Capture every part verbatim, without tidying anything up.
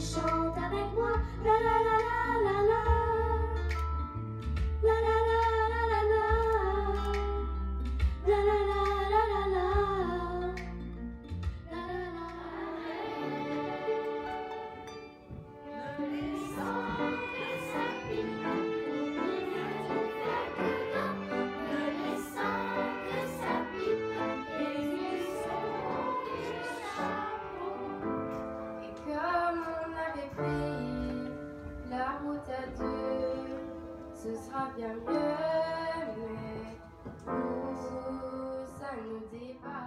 chante avec moi. La la la la la la. La la la la la la. La la la la la la. La la la. Ne laissant que ça pique, ne laissant que ça pique, et ils sont du chapeau. Et comme on avait pris la route à deux, ce sera bien mieux, mais nous, ça nous dépasse.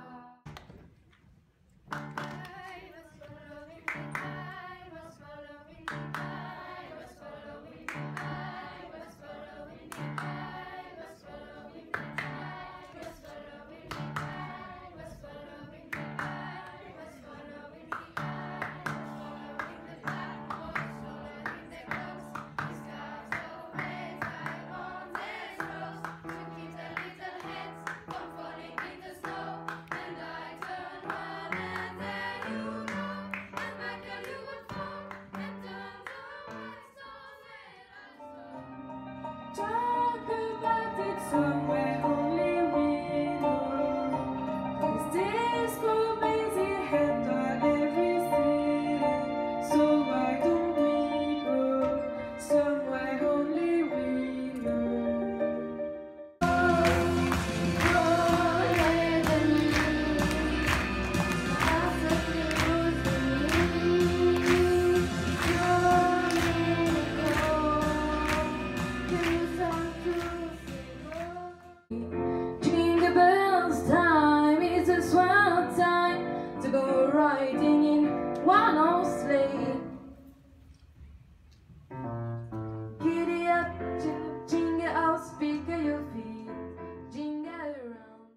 I was following me, I was following me, I was following me, I was following me, I was following me, I was following me, I was following me, I was following me, I was following the black boys, following the clothes, the skies of red, diamonds and rose, to keep the little heads from falling in the snow. And I turned one and then you know, and Michael you would fall, and turn the white stones that I saw. Talk about it somewhere only we know. 'Cause disco busy handle everything. So why don't we go somewhere only we know? Jingle bells time, it's a swell time to go riding in one old sleigh. Giddy up, jingle, jingle out, speak of your feet, jingle around.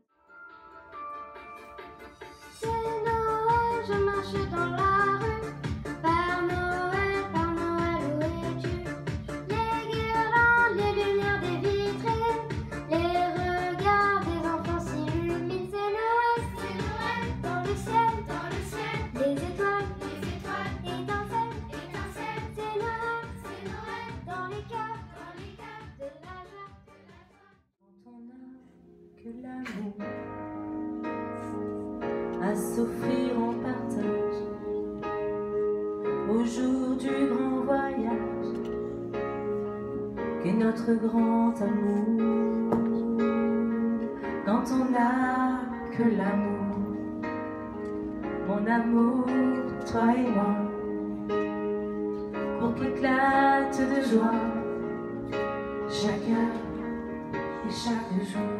C'est Noël, je marche dans la rue. Père Noël, Père Noël, où es-tu? Les guirlandes, les lumières des vitrines, les regards des enfants s'illuminent. C'est Noël, c'est Noël, dans le ciel, dans le ciel. Les étoiles, les étoiles, étincellent, étincellent. C'est Noël, c'est Noël, dans les cœurs, dans les cœurs de la joie, de la joie. Quand on n'a que l'amour à s'offrir en partage au jour du grand voyage, que notre grand amour. Quand on n'a que l'amour, mon amour, toi et moi, pour qu'éclate de joie chaque heure et chaque jour.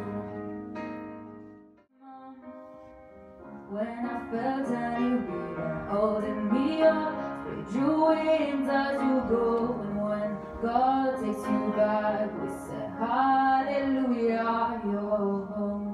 When I felt that you were holding me up, spread your wings as you go. And when God takes you back, we say hallelujah, you're home.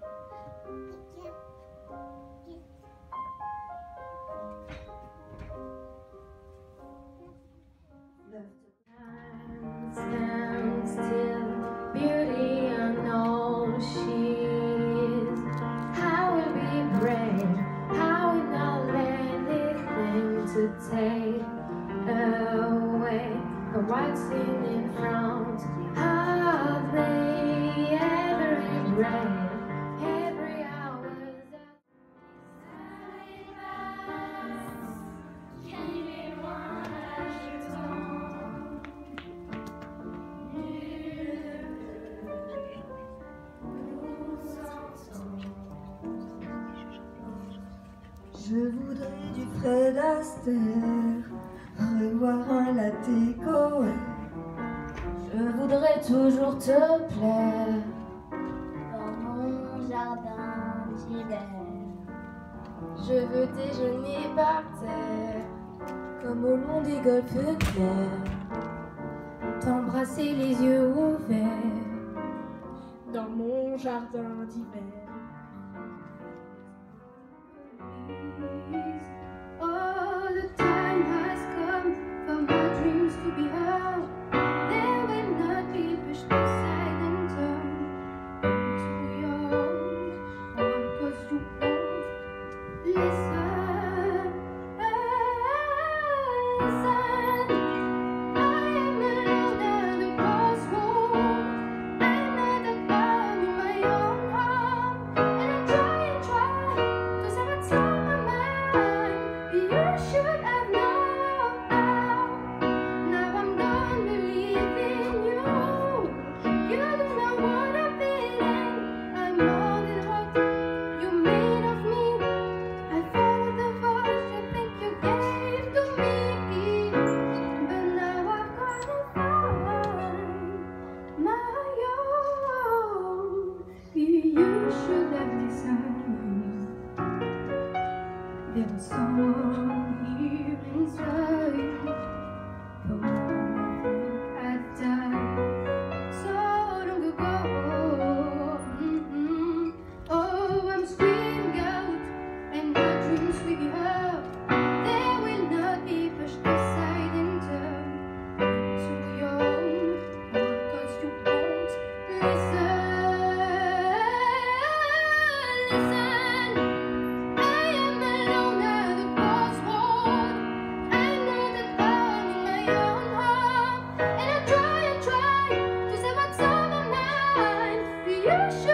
Stand still, beauty unknown she is. How will we brave? How will not let anything to take away from what's in front of me? Every breath, every hour that Je voudrais du Fred Astaire, revoir un latte Cohen. je voudrais toujours te plaire. Dans mon jardin d'hiver, Je veux déjeuner par terre, Comme au long des golfes clairs, t'embrasser les yeux ouverts. dans mon jardin d'hiver. Oh, the time has come for my dreams to be heard. They will not be pushed aside and turned into yours. All 'cause you won't listen. you should